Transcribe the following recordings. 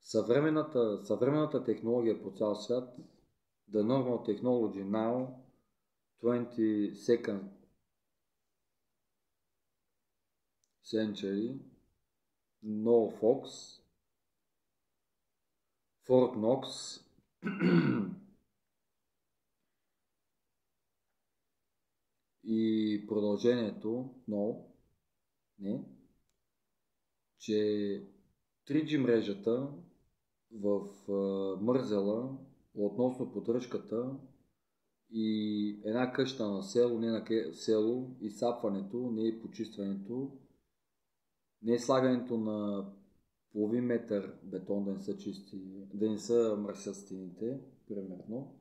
Съвременната технология по цял свят, the normal technology now, 22nd century, no Fox, Fort Knox и продължението, не, че 3G мрежата в Мързела относно поддръжката и една къща на село, не на село, изсапването, не и почистването, не слагането на половин метър бетон да не са чисти, да не са мърсят стените, примерно,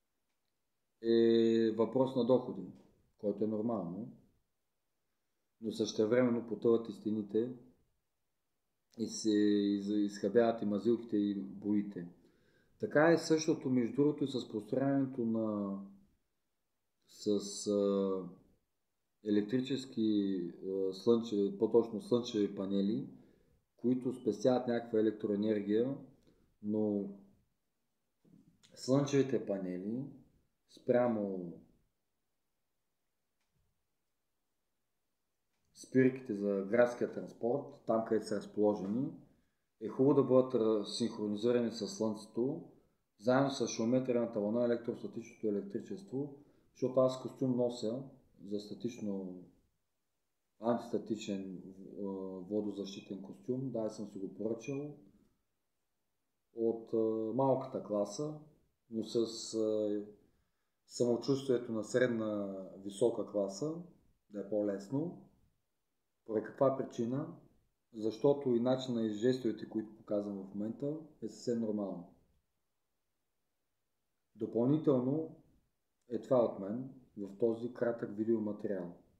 е въпрос на доходи, който е нормално, но същевременно потъват и стените и се изхабяват и мазилките и боите. Така е същото между другото и с построяването на електрически по-точно слънчеви панели, които спестяват някаква електроенергия, но слънчевите панели спрямо спирките за градския транспорт, там където са разположени, е хубаво да бъдат синхронизирани с Слънцето, заедно с шуметрената вълна, електростатичното електричество, защото аз костюм нося за антистатичен водозащитен костюм. Да, съм си го поръчал от малката класа, но с самочувствието на средна висока класа, да е по-лесно. Поради каква причина? Защото и начина и жестовете, които показвам в момента, е съвсем нормално. Допълнително е това от мен в този кратък видеоматериал.